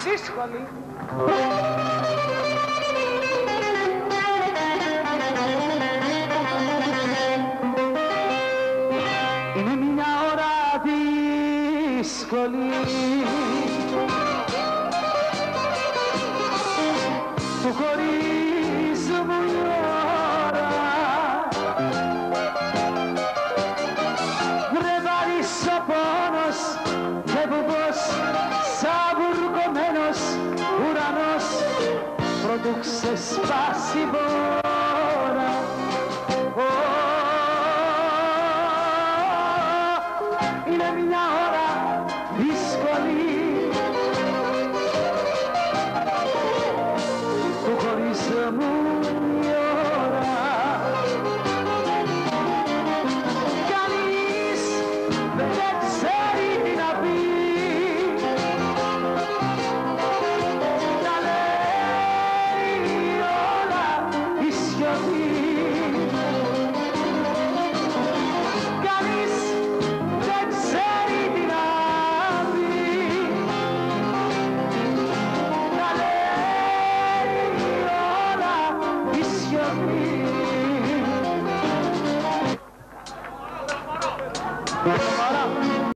δύσκολη. Είναι μια ώρα δύσκολη του χωρισμού η ώρα. Βρεβάρεις ο πόνος και βουβός σαν βουργωμένος ουρανός πρωτού ξεσπάσει βόρα. Είναι μια ώρα δύσκολη του χωρισμού η ώρα. Κανείς δεν ξέρει τι να πει, τα λέει όλα η σιωπή. Κανείς δεν ξέρει τι να πει, τα λέει όλα η σιωπή.